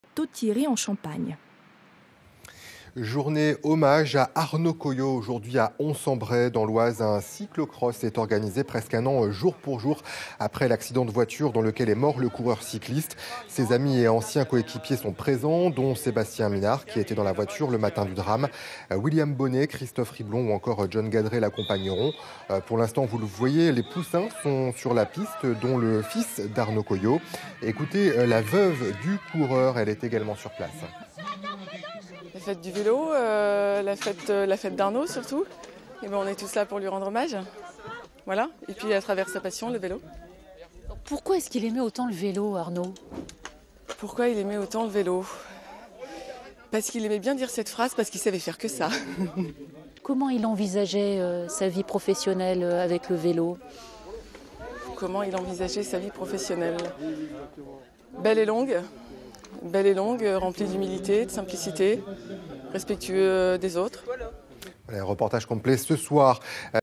Thierry en Champagne. Journée hommage à Arnaud Coyot. Aujourd'hui à Ons-en-Bray dans l'Oise, un cyclocross est organisé presque un an jour pour jour après l'accident de voiture dans lequel est mort le coureur cycliste. Ses amis et anciens coéquipiers sont présents, dont Sébastien Minard qui était dans la voiture le matin du drame. William Bonnet, Christophe Riblon ou encore John Gadret l'accompagneront. Pour l'instant, vous le voyez, les poussins sont sur la piste, dont le fils d'Arnaud Coyot. Écoutez, la veuve du coureur, elle est également sur place. La fête du vélo, la fête d'Arnaud surtout. Et ben on est tous là pour lui rendre hommage. Voilà. Et puis à travers sa passion, le vélo. Pourquoi est-ce qu'il aimait autant le vélo, Arnaud ? Pourquoi il aimait autant le vélo ? Parce qu'il aimait bien dire cette phrase, parce qu'il savait faire que ça. Comment il envisageait sa vie professionnelle avec le vélo ? Comment il envisageait sa vie professionnelle ? Belle et longue, remplie d'humilité, de simplicité, respectueux des autres. Voilà, reportage complet ce soir.